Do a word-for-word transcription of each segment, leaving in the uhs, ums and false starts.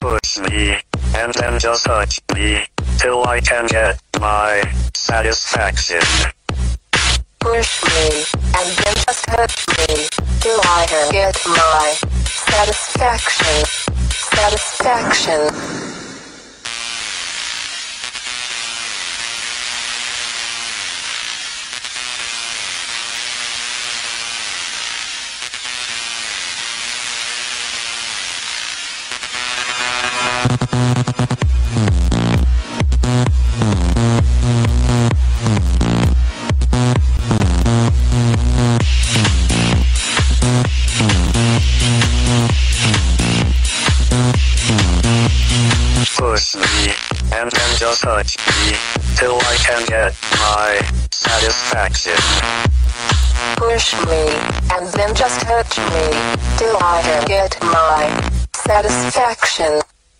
Push me, and then just touch me, till I can get my satisfaction. Push me, and then just touch me, till I can get my satisfaction. Satisfaction. Push me, and then just touch me, till I can get my satisfaction. Push me, and then just touch me, till I can get my satisfaction.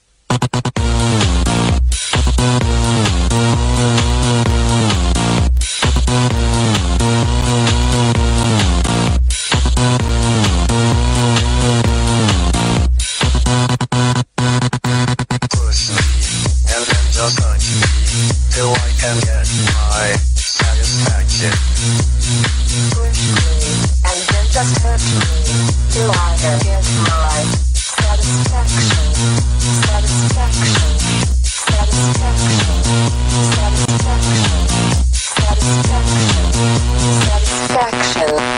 Just touch me, till I can get my satisfaction. Push me, and then just touch me, till I can get my satisfaction. Satisfaction. Satisfaction. Satisfaction. Satisfaction. Satisfaction.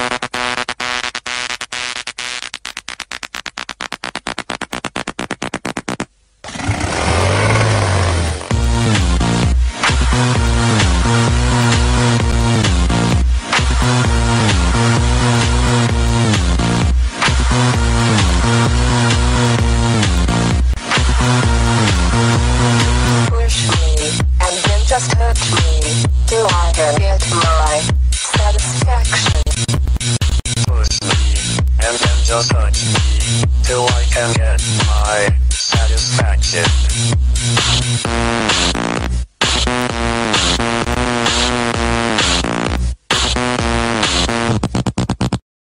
Push me, and then just touch me, till I can get my satisfaction. Push me, and then just touch me, till I can get my satisfaction.